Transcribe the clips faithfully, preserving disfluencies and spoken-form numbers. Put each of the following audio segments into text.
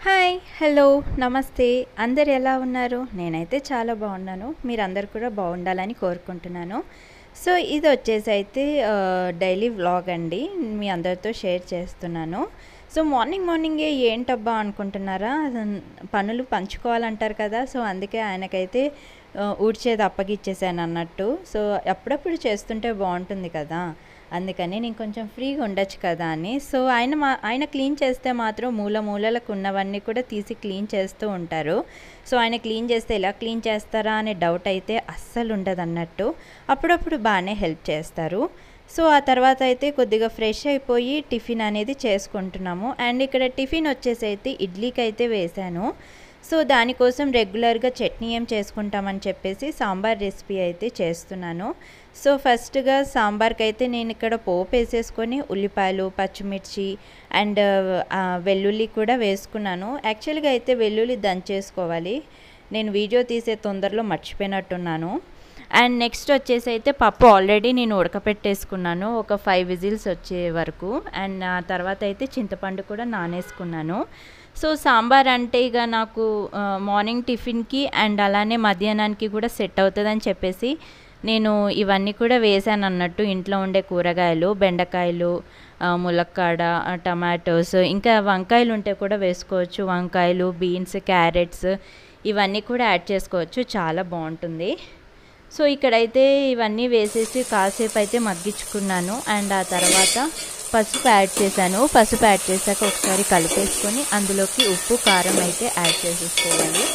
Hi hello నమస్తే అందరు ఎలా ఉన్నారు? నేనైతే చాలా బాగున్నాను. మీరందరూ కూడా బాగుండాలని కోరుకుంటున్నాను. సో ఇది వచ్చేసి అయితే డైలీ వ్లాగ్ అండి, మీ అందరితో షేర్ చేస్తున్నాను. సో మార్నింగ్ మార్నింగే ఏంటబ్బా అనుకుంటున్నారా? పనులు పంచుకోవాలంటారు కదా, సో అందుకే ఆయనకైతే ఊడ్చేది అప్పగిచ్చేసాను అన్నట్టు. సో అప్పుడప్పుడు చేస్తుంటే బాగుంటుంది కదా, అందుకని నేను కొంచెం ఫ్రీగా ఉండొచ్చు కదా అని. సో ఆయన మా ఆయన క్లీన్ చేస్తే మాత్రం మూల మూలలకు ఉన్నవన్నీ కూడా తీసి క్లీన్ చేస్తూ ఉంటారు. సో ఆయన క్లీన్ చేస్తే ఎలా క్లీన్ చేస్తారా అనే డౌట్ అయితే అస్సలు ఉండదు అన్నట్టు. అప్పుడప్పుడు బాగానే హెల్ప్ చేస్తారు. సో ఆ తర్వాత అయితే కొద్దిగా ఫ్రెష్ అయిపోయి టిఫిన్ అనేది చేసుకుంటున్నాము. అండ్ ఇక్కడ టిఫిన్ వచ్చేసి అయితే ఇడ్లీకి అయితే వేశాను. సో దానికోసం రెగ్యులర్గా చట్నీ ఏం చేసుకుంటామని చెప్పేసి సాంబార్ రెసిపీ అయితే చేస్తున్నాను. సో ఫస్ట్గా సాంబార్కి అయితే నేను ఇక్కడ పోపు వేసేసుకొని ఉల్లిపాయలు, పచ్చిమిర్చి అండ్ వెల్లుల్లి కూడా వేసుకున్నాను. యాక్చువల్గా అయితే వెల్లుల్లి దంచేసుకోవాలి, నేను వీడియో తీసే తొందరలో మర్చిపోయినట్టున్నాను. అండ్ నెక్స్ట్ వచ్చేసి అయితే పప్పు ఆల్రెడీ నేను ఉడకపెట్టేసుకున్నాను ఒక ఫైవ్ విజిల్స్ వచ్చే వరకు. అండ్ ఆ తర్వాత అయితే చింతపండు కూడా నానేసుకున్నాను. సో సాంబార్ అంటే ఇక నాకు మార్నింగ్ టిఫిన్కి అండ్ అలానే మధ్యాహ్నానికి కూడా సెట్ అవుతుందని చెప్పేసి నేను ఇవన్నీ కూడా వేసాను అన్నట్టు. ఇంట్లో ఉండే కూరగాయలు, బెండకాయలు, ములక్కాడ, టమాటోస్, ఇంకా వంకాయలు ఉంటే కూడా వేసుకోవచ్చు. వంకాయలు, బీన్స్, క్యారెట్స్ ఇవన్నీ కూడా యాడ్ చేసుకోవచ్చు, చాలా బాగుంటుంది. సో ఇక్కడైతే ఇవన్నీ వేసేసి కాసేపు అయితే మగ్గించుకున్నాను. అండ్ ఆ తర్వాత పసుపు యాడ్ చేశాను. పసుపు యాడ్ చేశాక ఒకసారి కలిపేసుకొని అందులోకి ఉప్పు, కారం అయితే యాడ్ చేసేసుకోవాలి.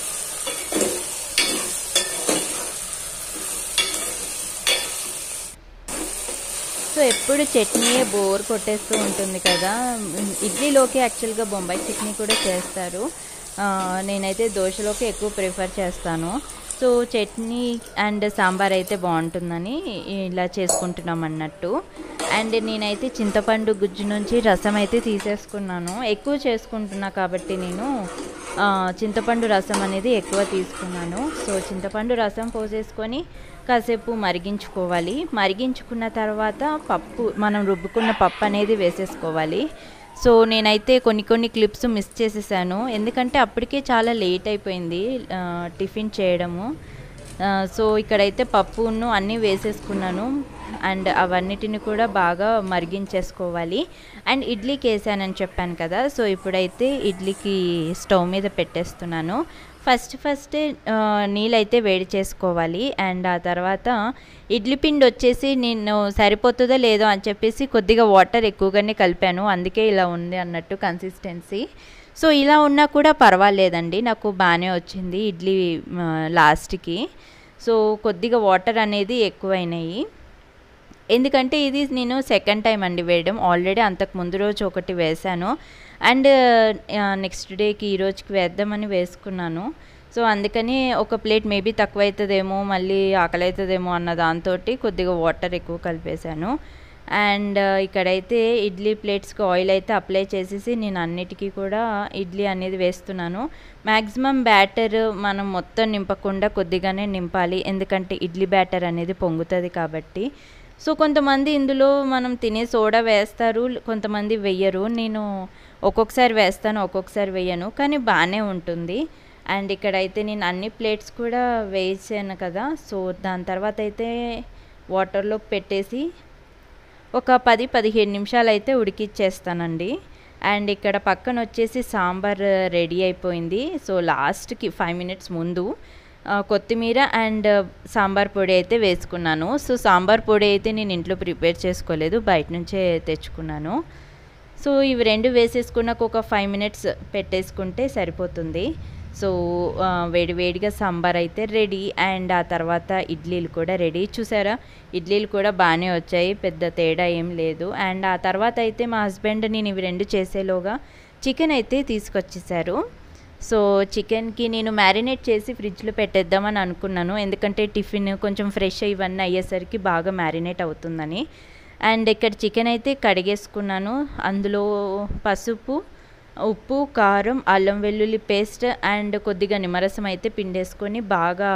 సో ఎప్పుడు చట్నీయే బోర్ కొట్టేస్తూ ఉంటుంది కదా. ఇడ్లీలోకి యాక్చువల్గా బొంబాయి చట్నీ కూడా చేస్తారు, నేనైతే దోశలోకి ఎక్కువ ప్రిఫర్ చేస్తాను. సో చట్నీ అండ్ సాంబార్ అయితే బాగుంటుందని ఇలా చేసుకుంటున్నాం అన్నట్టు. అండ్ నేనైతే చింతపండు గుజ్జు నుంచి రసం అయితే తీసేసుకున్నాను. ఎక్కువ చేసుకుంటున్నా కాబట్టి నేను చింతపండు రసం అనేది ఎక్కువ తీసుకున్నాను. సో చింతపండు రసం పోసేసుకొని కాసేపు మరిగించుకోవాలి. మరిగించుకున్న తర్వాత పప్పు, మనం రుబ్బుకున్న పప్పు అనేది వేసేసుకోవాలి. సో నేనైతే కొన్ని కొన్ని క్లిప్స్ మిస్ చేసేసాను, ఎందుకంటే అప్పటికే చాలా లేట్ అయిపోయింది టిఫిన్ చేయడము. సో ఇక్కడైతే పప్పును అన్నీ వేసేసుకున్నాను అండ్ అవన్నిటిని కూడా బాగా మరిగించేసుకోవాలి. అండ్ ఇడ్లీకి వేసానని చెప్పాను కదా, సో ఇప్పుడైతే ఇడ్లీకి స్టవ్ మీద పెట్టేస్తున్నాను. ఫస్ట్ ఫస్ట్ నీళ్ళైతే వేడి చేసుకోవాలి. అండ్ ఆ తర్వాత ఇడ్లీ పిండి వచ్చేసి నేను సరిపోతుందో లేదో అని చెప్పేసి కొద్దిగా వాటర్ ఎక్కువగానే కలిపాను, అందుకే ఇలా ఉంది అన్నట్టు కన్సిస్టెన్సీ. సో ఇలా ఉన్నా కూడా పర్వాలేదండి, నాకు బాగానే వచ్చింది ఇడ్లీ లాస్ట్కి. సో కొద్దిగా వాటర్ అనేది ఎక్కువైనాయి, ఎందుకంటే ఇది నేను సెకండ్ టైం అండి వేయడం. ఆల్రెడీ అంతకు ముందు రోజు ఒకటి వేసాను అండ్ నెక్స్ట్ డేకి ఈ రోజుకి వేద్దామని వేసుకున్నాను. సో అందుకని ఒక ప్లేట్ మేబీ తక్కువ అవుతుందేమో, మళ్ళీ ఆకలి అవుతుందేమో అన్న దాంతో కొద్దిగా వాటర్ ఎక్కువ కలిపేశాను. అండ్ ఇక్కడైతే ఇడ్లీ ప్లేట్స్కి ఆయిల్ అయితే అప్లై చేసేసి నేను అన్నిటికీ కూడా ఇడ్లీ అనేది వేస్తున్నాను. మ్యాక్సిమం బ్యాటర్ మనం మొత్తం నింపకుండా కొద్దిగానే నింపాలి, ఎందుకంటే ఇడ్లీ బ్యాటర్ అనేది పొంగుతుంది కాబట్టి. సో కొంతమంది ఇందులో మనం తినే సోడా వేస్తారు, కొంతమంది వెయ్యరు. నేను ఒక్కొక్కసారి వేస్తాను, ఒక్కొక్కసారి వేయను, కానీ బాగానే ఉంటుంది. అండ్ ఇక్కడైతే నేను అన్ని ప్లేట్స్ కూడా వేసాను కదా, సో దాని తర్వాత అయితే వాటర్లో పెట్టేసి ఒక పది పదిహేను నిమిషాలు అయితే ఉడికిచ్చేస్తానండి. అండ్ ఇక్కడ పక్కన వచ్చేసి సాంబార్ రెడీ అయిపోయింది. సో లాస్ట్కి ఫైవ్ మినిట్స్ ముందు కొత్తిమీర అండ్ సాంబార్ పొడి అయితే వేసుకున్నాను. సో సాంబార్ పొడి అయితే నేను ఇంట్లో ప్రిపేర్ చేసుకోలేదు, బయట నుంచే తెచ్చుకున్నాను. సో ఇవి రెండు వేసేసుకున్నాక ఒక ఫైవ్ మినిట్స్ పెట్టేసుకుంటే సరిపోతుంది. సో వేడి వేడిగా సాంబార్ అయితే రెడీ. అండ్ ఆ తర్వాత ఇడ్లీలు కూడా రెడీ. చూసారా, ఇడ్లీలు కూడా బాగానే వచ్చాయి, పెద్ద తేడా ఏం లేదు. అండ్ ఆ తర్వాత అయితే మా హస్బెండ్ నేను ఇవి రెండు చేసేలోగా చికెన్ అయితే తీసుకొచ్చేసారు. సో చికెన్కి నేను మ్యారినేట్ చేసి ఫ్రిడ్జ్లో పెట్టేద్దామని అనుకున్నాను, ఎందుకంటే టిఫిన్ కొంచెం ఫ్రెష్ ఇవన్నీ అయ్యేసరికి బాగా మ్యారినేట్ అవుతుందని. అండ్ ఇక్కడ చికెన్ అయితే కడిగేసుకున్నాను. అందులో పసుపు, ఉప్పు, కారం, అల్లం వెల్లుల్లి పేస్ట్ అండ్ కొద్దిగా నిమ్మరసం అయితే పిండేసుకొని బాగా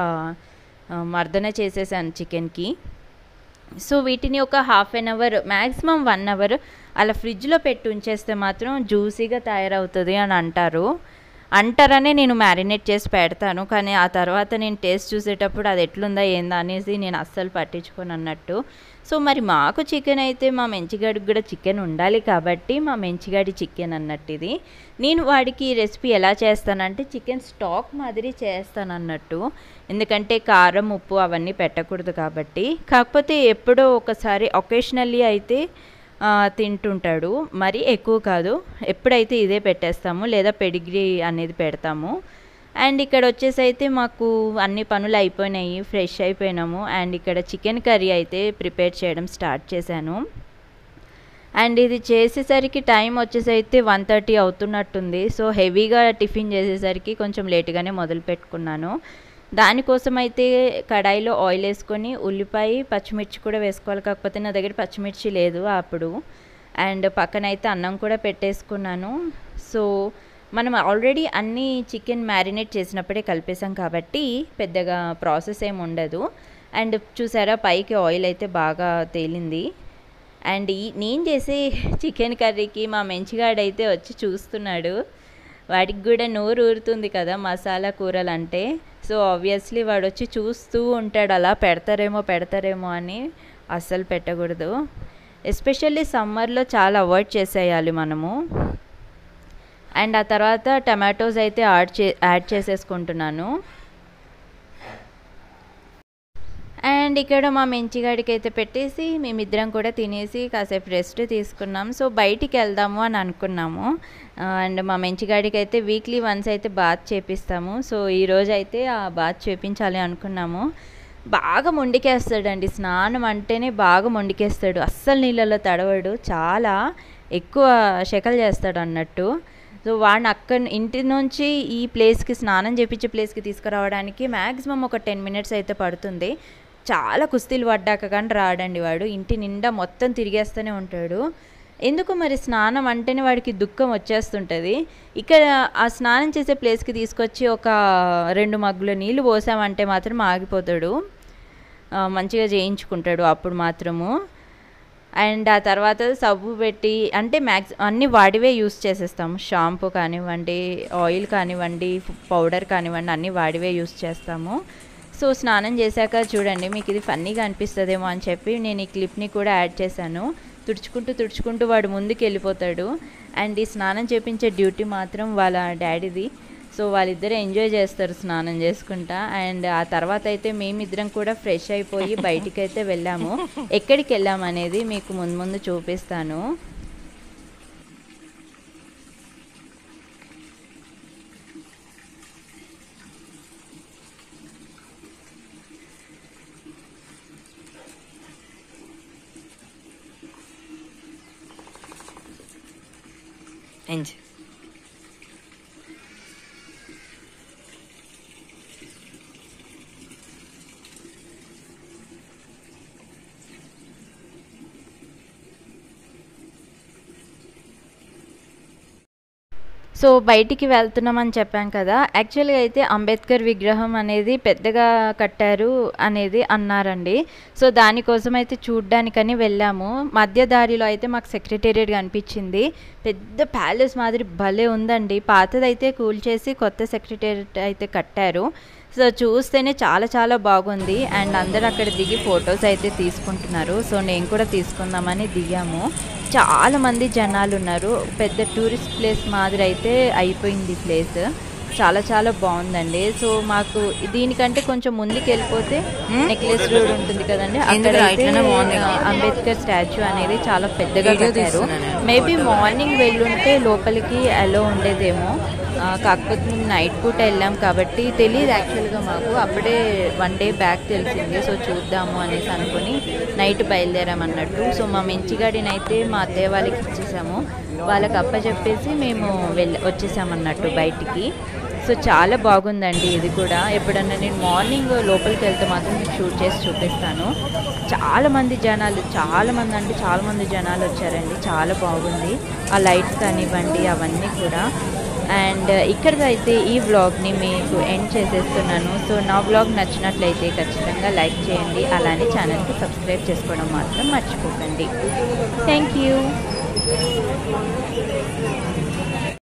మర్దన చేసేసాను చికెన్కి. సో వీటిని ఒక half an hour maximum one hour అలా ఫ్రిడ్జ్లో పెట్టి ఉంచేస్తే మాత్రం జ్యూసీగా తయారవుతుంది అని అంటారు. అంటారనే నేను మ్యారినేట్ చేసి పెడతాను, కానీ ఆ తర్వాత నేను టేస్ట్ చూసేటప్పుడు అది ఎట్లుందా ఏందా అనేసి నేను అస్సలు పట్టించుకోను అన్నట్టు. సో మరి మాకు చికెన్ అయితే మా మెంచిగాడికి కూడా చికెన్ ఉండాలి కాబట్టి మా మెంచిగాడి చికెన్ అన్నట్టు ఇది. నేను వాడికి ఈ రెసిపీ ఎలా చేస్తానంటే చికెన్ స్టాక్ మాదిరి చేస్తాను అన్నట్టు, ఎందుకంటే కారం ఉప్పు అవన్నీ పెట్టకూడదు కాబట్టి. కాకపోతే ఎప్పుడో ఒకసారి ఒకేషనల్లీ అయితే తింటుంటాడు, మరీ ఎక్కువ కాదు. ఎప్పుడైతే ఇదే పెట్టేస్తాము, లేదా పెడిగ్రీ అనేది పెడతాము. అండ్ ఇక్కడ వచ్చేసి అయితే మాకు అన్ని పనులు అయిపోయినాయి, ఫ్రెష్ అయిపోయినాము. అండ్ ఇక్కడ చికెన్ కర్రీ అయితే ప్రిపేర్ చేయడం స్టార్ట్ చేశాను. అండ్ ఇది చేసేసరికి టైం వచ్చేసి అయితే వన్ థర్టీ అవుతున్నట్టుంది. సో హెవీగా టిఫిన్ చేసేసరికి కొంచెం లేట్గానే మొదలు పెట్టుకున్నాను. దానికోసం అయితే కడాయిలో ఆయిల్ వేసుకొని ఉల్లిపాయ పచ్చిమిర్చి కూడా వేసుకోవాలి, కాకపోతే నా దగ్గర పచ్చిమిర్చి లేదు అప్పుడు. అండ్ పక్కన అయితే అన్నం కూడా పెట్టేసుకున్నాను. సో మనం ఆల్రెడీ అన్నీ చికెన్ మ్యారినేట్ చేసినప్పుడే కలిపేసాం కాబట్టి పెద్దగా ప్రాసెస్ ఏమి ఉండదు. అండ్ చూసారా పైకి ఆయిల్ అయితే బాగా తేలింది. అండ్ ఈ నేను చేసే చికెన్ కర్రీకి మా మెంచిగాడైతే వచ్చి చూస్తున్నాడు. వాడికి కూడా నోరు ఊరుతుంది కదా మసాలా కూరలు అంటే. సో ఆబ్వియస్లీ వాడు వచ్చి చూస్తూ ఉంటాడు, అలా పెడతారేమో పెడతారేమో అని. అస్సలు పెట్టకూడదు, ఎస్పెషల్లీ సమ్మర్లో చాలా అవాయిడ్ చేసేయాలి మనము. అండ్ ఆ తర్వాత టమాటోస్ అయితే యాడ్ చే యాడ్ చేసేసుకుంటున్నాను. అండ్ ఇక్కడ మా మెంచిగాడికి అయితే పెట్టేసి మేమిద్దరం కూడా తినేసి కాసేపు రెస్ట్ తీసుకున్నాం. సో బయటికి వెళ్దాము అని అనుకున్నాము. అండ్ మా మెంచిగాడికి అయితే వీక్లీ వన్స్ అయితే బాత్ చేపిస్తాము. సో ఈరోజు అయితే ఆ బాత్ చేపించాలి అనుకున్నాము. బాగా మొండికేస్తాడండి, స్నానం అంటేనే బాగా మొండికేస్తాడు, అస్సలు నీళ్ళలో తడవడు, చాలా ఎక్కువ శకలు చేస్తాడు అన్నట్టు. సో వాడిని అక్కడ ఇంటి నుంచి ఈ ప్లేస్కి స్నానం చేపించే ప్లేస్కి తీసుకురావడానికి మ్యాక్సిమం ఒక టెన్ మినిట్స్ అయితే పడుతుంది. చాలా కుస్తీలు పడ్డాక కానీ రాడండి వాడు, ఇంటి నిండా మొత్తం తిరిగేస్తూనే ఉంటాడు. ఎందుకు మరి స్నానం అంటేనే వాడికి దుఃఖం వచ్చేస్తుంటుంది. ఇక్కడ ఆ స్నానం చేసే ప్లేస్కి తీసుకొచ్చి ఒక రెండు మగ్గుల నీళ్ళు పోసామంటే మాత్రం ఆగిపోతాడు, మంచిగా చేయించుకుంటాడు అప్పుడు మాత్రము. అండ్ ఆ తర్వాత సబ్బు పెట్టి అంటే మ్యాక్స్ అన్నీ వాడివే యూస్ చేసేస్తాము, షాంపూ కానివ్వండి, ఆయిల్ కానివ్వండి, పౌడర్ కానివ్వండి, అన్నీ వాడివే యూస్ చేస్తాము. సో స్నానం చేశాక చూడండి, మీకు ఇది ఫన్నీగా అనిపిస్తుందేమో అని చెప్పి నేను ఈ క్లిప్ని కూడా యాడ్ చేశాను. తుడుచుకుంటూ తుడుచుకుంటూ వాడు ముందుకు వెళ్ళిపోతాడు. అండ్ ఈ స్నానం చేపించే డ్యూటీ మాత్రం వాళ్ళ డాడీది. సో వాళ్ళిద్దరూ ఎంజాయ్ చేస్తారు స్నానం చేసుకుంటా. అండ్ ఆ తర్వాత అయితే మేమిద్దరం కూడా ఫ్రెష్ అయిపోయి బయటికి అయితే వెళ్ళాము. ఎక్కడికి వెళ్ళాము అనేది మీకు ముందు ముందు చూపిస్తాను. ఎంజాయ్. సో బయటికి వెళ్తున్నామని చెప్పాం కదా, యాక్చువల్గా అయితే అంబేద్కర్ విగ్రహం అనేది పెద్దగా కట్టారు అనేది అన్నారండి. సో దానికోసం అయితే చూడ్డానికని వెళ్ళాము. మధ్య దారిలో అయితే మాకు సెక్రటేరియట్ కనిపించింది, పెద్ద ప్యాలెస్ మాదిరి భలే ఉందండి. పాతదైతే కూల్చేసి కొత్త సెక్రటేరియట్ అయితే కట్టారు. సో చూస్తేనే చాలా చాలా బాగుంది. అండ్ అందరూ అక్కడ దిగి ఫొటోస్ అయితే తీసుకుంటున్నారు. సో నేను కూడా తీసుకుందామని దిగాము. చాలామంది జనాలు ఉన్నారు, పెద్ద టూరిస్ట్ ప్లేస్ మాదిరి అయితే అయిపోయింది ప్లేస్, చాలా చాలా బాగుందండి. సో మాకు దీనికంటే కొంచెం ముందుకు వెళ్ళిపోతే నెక్లెస్ రోడ్ ఉంటుంది కదండి, అక్కడ అంబేద్కర్ స్టాచ్యూ అనేది చాలా పెద్దగా కట్టారు. మేబీ మార్నింగ్ వెళ్ళుంటే లోపలికి అలో ఉండేదేమో, కాకపోతే మేము నైట్ పూట వెళ్ళాం కాబట్టి తెలియదు యాక్చువల్గా మాకు, అప్పుడే వన్ డే బ్యాక్ తెలిసింది. సో చూద్దాము అనేసి అనుకుని నైట్ బయలుదేరామన్నట్టు. సో మా మెంచిగాడిని అయితే మా అత్తయ్య వాళ్ళకి ఇచ్చేసాము, వాళ్ళకి అప్పచెప్పేసి మేము వెళ్ళ వచ్చేసామన్నట్టు బయటికి. సో చాలా బాగుందండి ఇది కూడా. ఎప్పుడన్నా నేను మార్నింగ్ లోపలికి వెళ్తే మాత్రం మీకు షూట్ చేసి చూపిస్తాను. చాలామంది జనాలు, చాలామంది అంటే చాలామంది జనాలు వచ్చారండి, చాలా బాగుంది. ఆ లైట్స్ కానివ్వండి అవన్నీ కూడా. అండ్ ఇక్కడికైతే ఈ వ్లాగ్ని మీకు ఎండ్ చేసేస్తున్నాను. సో నా వ్లాగ్ నచ్చినట్లయితే ఖచ్చితంగా లైక్ చేయండి, అలానే ఛానల్కి సబ్స్క్రైబ్ చేసుకోవడం మాత్రం మర్చిపోకండి. Thank you.